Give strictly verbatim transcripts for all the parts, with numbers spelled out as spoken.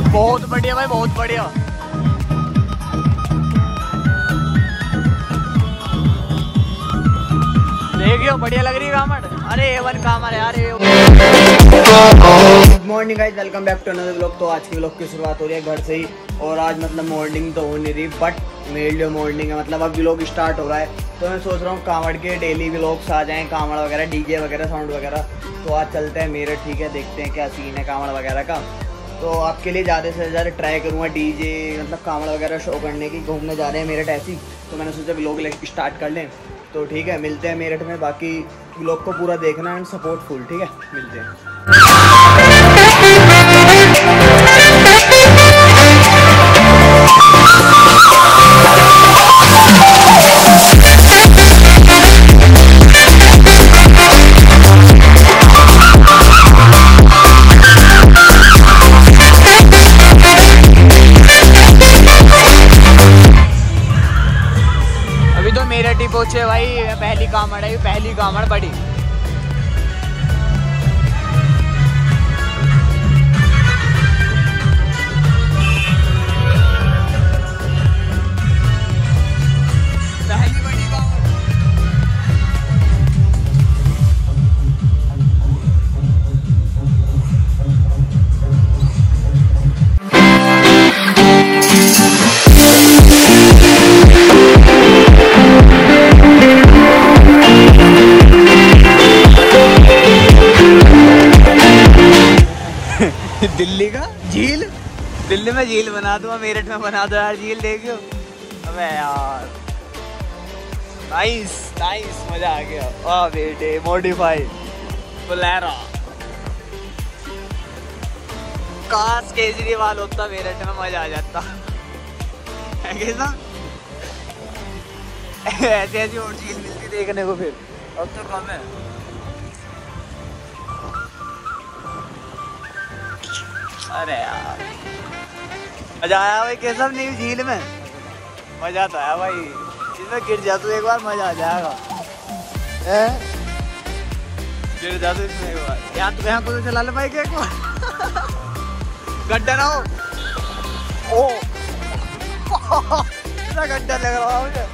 बहुत बढ़िया भाई, बहुत बढ़िया। देखियो बढ़िया लग रही है कामड़। अरे ए वन कामड़ यार। Good morning guys, welcome back to another vlog. तो आज के व्लॉग की शुरुआत हो रही है घर से ही। और आज मतलब मॉर्निंग तो हो नहीं रही, बट मेरे लिए मॉर्निंग है, मतलब अब व्लॉग स्टार्ट हो रहा है। तो मैं सोच रहा हूँ कांवड़ के डेली व्लॉग्स आ जाएं, कांवड़ वगैरह, डीजे वगैरह, साउंड वगैरह। तो आज चलते हैं मेरठ, ठीक है, देखते हैं क्या सीन है कांवड़ वगैरह का। तो आपके लिए ज़्यादा से ज़्यादा ट्राई करूँगा डीजे, मतलब कांवड़ वगैरह शो करने की। घूमने जा रहे हैं मेरठ ऐसी, तो मैंने सोचा व्लॉग स्टार्ट कर लें। तो ठीक है, मिलते हैं मेरठ में। बाकी व्लॉग को पूरा देखना एंड सपोर्ट फुल, ठीक है, मिलते हैं। अभी तो मेरठ ही पहुंचे भाई। पहली कामड़ है, पहली कामड़ बड़ी। पहली बड़ी कामड़। दिल्ली का झील, दिल्ली में झील बना दूंगा, मेरठ में बना दो यार झील। देखियो अबे यार, नाइस नाइस, मजा आ गया। वाह बेटे, मॉडिफाइड बोलेरो। काश केजरीवाल होता मेरठ में, मजा आ जाता है कैसा। ऐसी ऐसी और झील मिलती देखने को फिर, अब तो कम है। अरे यार मजा आया भाई, कैसा नहीं झील में मजा तो आया भाई। इसमें गिर जा तू एक बार, मजा आ जाएगा। गिर जा तू इसमें एक बार, यहाँ तो यहाँ को चला ले भाई एक बार। गड्ढा ना हो, ओ कितना गड्ढा लग रहा है मुझे।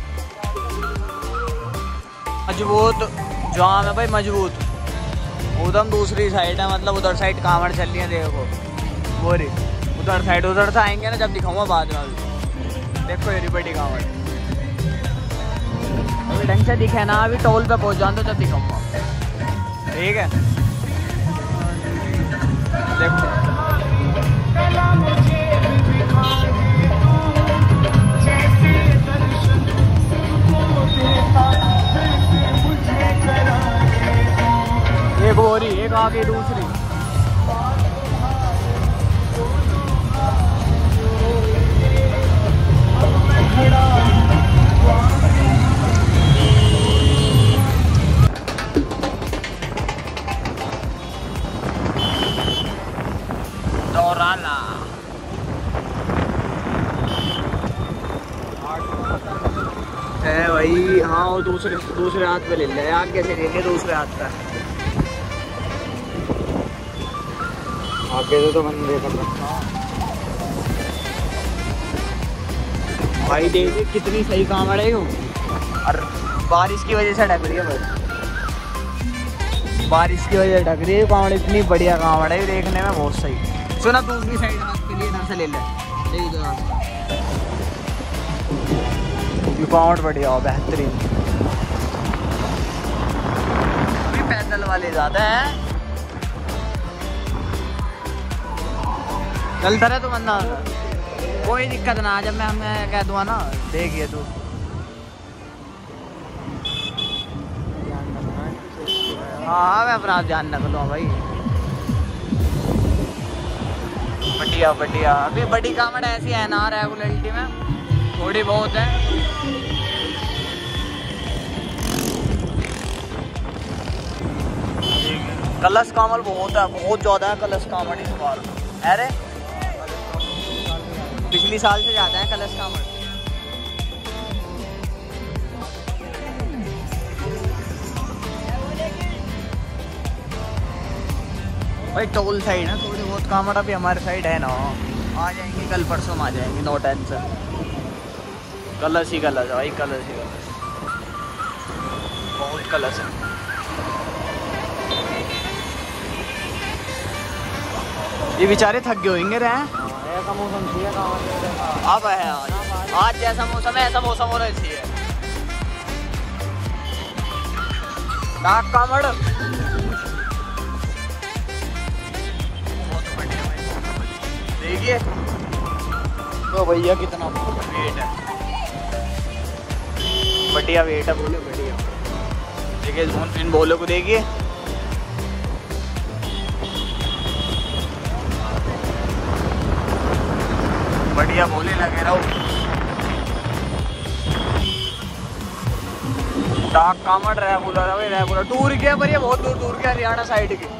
मजबूत जाम है भाई, मजबूत। उधर दूसरी साइड है, मतलब उधर साइड कांवड़ चल रही है। देखो वो रे उधर साइड, उधर से आएंगे ना जब दिखाऊंगा बाद में। अभी देखो ये बड़ी कांवड़, अभी ढंग से दिखे ना, अभी टोल पे पहुंच जाऊँ तो जब दिखाऊंगा, ठीक है। देखो एक बोरी, एक आगे दूसरी। दौराला है भाई। हाँ वो दूसरे दूसरे हाथ पे ले ले, आगे से ले ले दूसरे हाथ पे। आगे से तो मैंने देखा था भाई। देखिए कितनी सही कांवड़ है, और बारिश की वजह से ढक रही है बस, बारिश की वजह से ढक रही है कांवड़। इतनी बढ़िया कांवड़ है, देखने में बहुत सही। सुना दूसरी साइड हाथ के लिए इधर से ले ले, कांवड़ बढ़िया हो, बेहतरीन। अभी पैदल वाले ज्यादा है, चलता रहे तो बंदा, कोई दिक्कत ना। जब मैं हमें कह दूँगा ना, देखिए तू हाँ मैं अपना ध्यान रख लूँ भाई। बढ़िया बढ़िया। अभी बड़ी कांवड़ ऐसी है ना, रेगुलरिटी में थोड़ी बहुत है। कलश कांवड़ बहुत है, बहुत ज़्यादा है कलश कांवड़ इस बार। अरे पिछली साल से ज़्यादा है कलश कांवड़। भाई टोल साइड है, थोड़ी बहुत कामड़ अभी हमारे साइड है ना, आ जाएंगे कल परसों में आ जाएंगे, नो टेंशन। कलश ही कलश है भाई, कलश ही कलश, बहुत कलश है। ये बेचारे थक गए होंगे रे, ऐसा मौसम चाहिए अब है आज, आज जैसा मौसम है ऐसा मौसम होना चाहिए। डाक कामड़ देखिए तो भैया कितना वेट है, बढ़िया वेट है, बोले बढ़िया। देखिए इन बोलों को देखिए, बढ़िया बोले लगे रहो। डाक कामड़ रेगुलर है भाई, रेगुलर टूर किया पर ये बहुत दूर टूर किया, हरियाणा साइड की।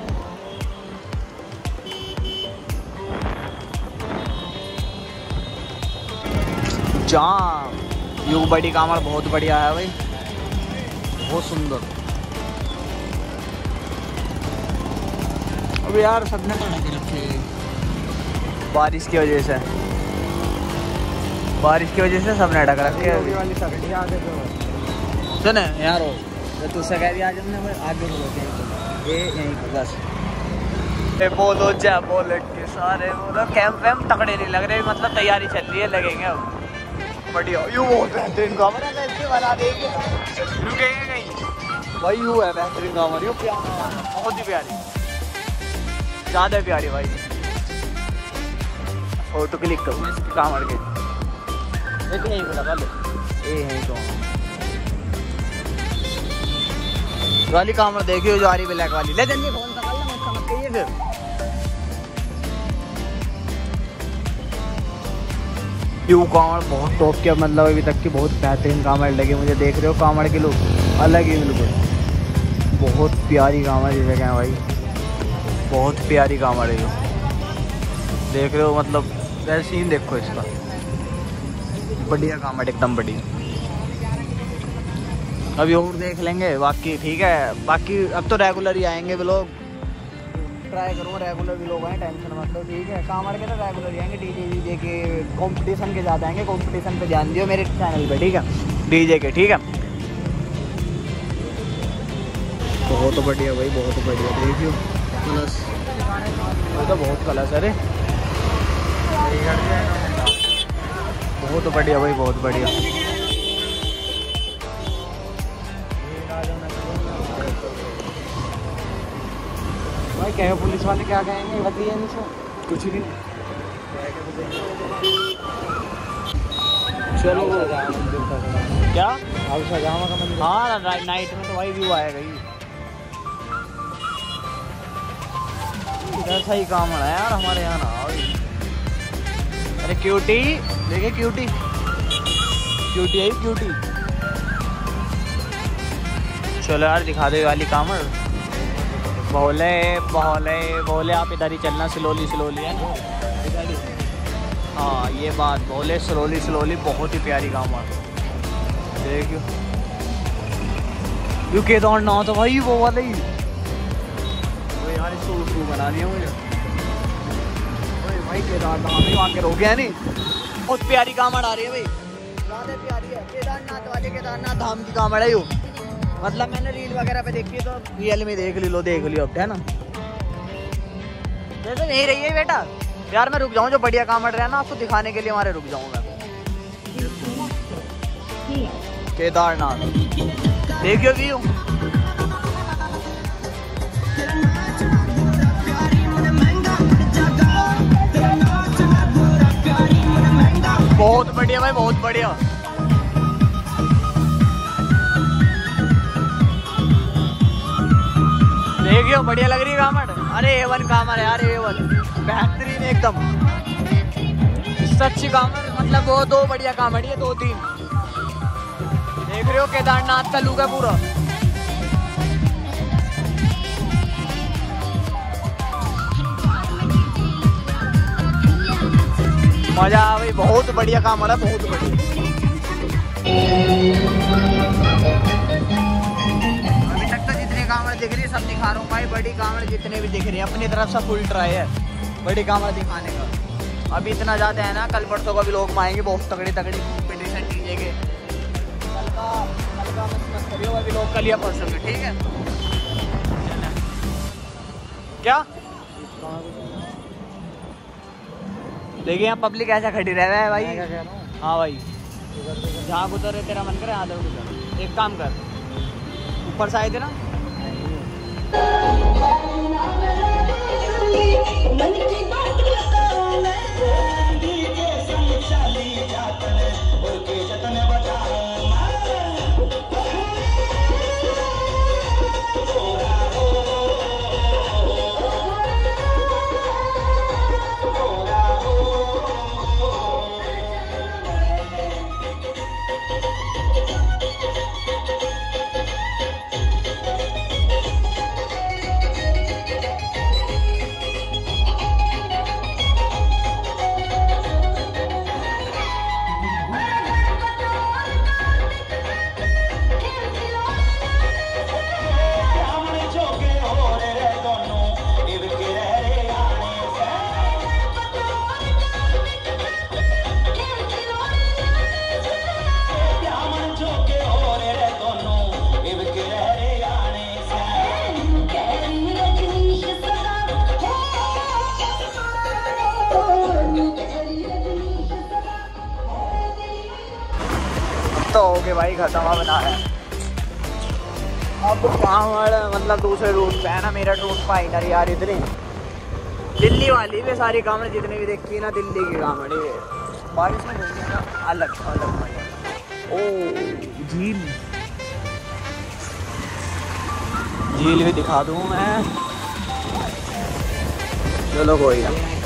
जाम युग बड़ी कामड़ बहुत बढ़िया है भाई, बहुत सुंदर। अब यार सबने तो ढक रखे बारिश की वजह से, बारिश की वजह से सबने ढक रखे। सुन यार तो तुझसे कह दिया आज हमने आगे ये यहीं बस बोलो जा बोलो के सारे बोलो, कैंप वैम्प तगड़े नहीं लग रहे, मतलब तैयारी चल रही है, लगेंगे अब बढ़िया। यू बहुत बेहतरीन कामड़ है, ऐसे बना देंगे रुकेंगे कहीं भाई। यू है बेहतरीन कामड़, यू बहुत ही प्यारी, ज़्यादा प्यारी भाई। फोटो क्लिक करूँ इसकी कामड़ के, एक यहीं को लगा लो, ये यहीं तो वाली कामड़ देखियो जो आ रही ब्लैक वाली, ले जल्दी फोन निकाल ले, मत समझ के ये फिर यू कामड़ बहुत टॉप की, मतलब अभी तक की बहुत बेहतरीन कामड़ लगी मुझे। देख रहे हो कामड़ के लोग अलग ही बिल्कुल, बहुत प्यारी कामड़ ये जगह है भाई, बहुत प्यारी कामड़ है जो देख रहे हो, मतलब वैसे सीन देखो इसका, बढ़िया कामड़ एकदम बढ़िया। अभी और देख लेंगे बाकी, ठीक है। बाकी अब तो रेगुलर ही आएंगे व्लॉग, ट्राई करूँगा रेगुलर व्लॉग आए, टेंशन मतलब, ठीक है। कामड़ के तो रेगुलर ही आएंगे, डीजे वीजे के कंपटीशन के ज़्यादा आएंगे, कंपटीशन पे ध्यान दियो मेरे चैनल पे, ठीक है, डीजे के, ठीक है। बहुत बढ़िया भाई, बहुत बढ़िया, देखियो कलश, वो तो बहुत कलश, अरे बहुत बढ़िया भाई, बहुत बढ़िया। भाई क्या पुलिस वाले क्या कहेंगे बताइए, नहीं कुछ भी चलो क्या अब सजामा का मंदिर, हाँ नाइट में तो भाई व्यू आएगा ही, इधर सही काम है यार हमारे यहाँ ना। अरे क्यूटी देखिए, क्यूटी क्यूटी आई क्यूटी, चलो यार दिखा दे वाली कामड़। बोले बोले बोले आप इधर ही चलना, स्लोली स्लोली है ना, हाँ ये बात, बोले स्लोली स्लोली, बहुत ही प्यारी कामड़ देखियो। यू केदारनाथ तो भाई वो वाले ही, वो यार इसको उसको बना दिया मुझे भाई, केदारनाथ भी वहाँ के रोक गया नहीं, बहुत प्यारी कामड़ आ रही है भाई, ज़्यादा प्यारी है। केदारनाथ वाले केदारनाथ धाम की कामड़ है यू, मतलब मैंने रील वगैरह पे देखी है, तो रियल में देख ली लो, देख लियो अब, है ना। जैसे नहीं रही है बेटा यार, मैं रुक जाऊँ, जो बढ़िया कामड़ रहा है ना आपको दिखाने के लिए हमारे रुक जाऊँ मैं। केदारनाथ देखियो व्यू, बहुत बढ़िया भाई, बहुत बढ़िया। देखियो बढ़िया लग रही है कामड़, अरे ए वन कामड़ है यार, ए वन बेहतरीन एकदम, सच्ची कामड़, मतलब वो दो बढ़िया कामड़ है, दो तीन देख रहे हो, केदारनाथ का लुक है पूरा। मजा आ भाई, बहुत बढ़िया कामड़ है, बहुत बढ़िया। अभी तक तो जितने कामड़ दिख रही है सब दिखा रहा हूँ भाई, बड़ी कामड़ जितने भी दिख रही है अपनी तरफ से फुल ट्राई है, बड़ी कामड़ दिखाने का। अभी इतना जाते हैं ना, कल परसों का भी लोग आएंगे बहुत तगड़ी तगड़ी कंपटीशन डीजे के। कल का कल का मत मत करियो अभी लोग, कल या परसों में, ठीक है क्या? देखिए यहाँ पब्लिक ऐसा खड़ी रह रहा है भाई। हाँ भाई, जहाँ गुजर है तेरा मन करे यहाँ गुजर। एक काम कर, ऊपर से आए थे ना, तो हो गए भाई खत्म। अब बना रहे हैं अब कांवड़, मतलब दूसरे रूट पे है ना, मेरा रूट फाइनल यार। इतनी दिल्ली वाली भी सारी कांवड़ जितनी भी देखी ना, दिल्ली की कांवड़ बारिश में घूमने का अलग अलग मजा। ओ झील, झील भी दिखा दूँ मैं, चलो कोई ना।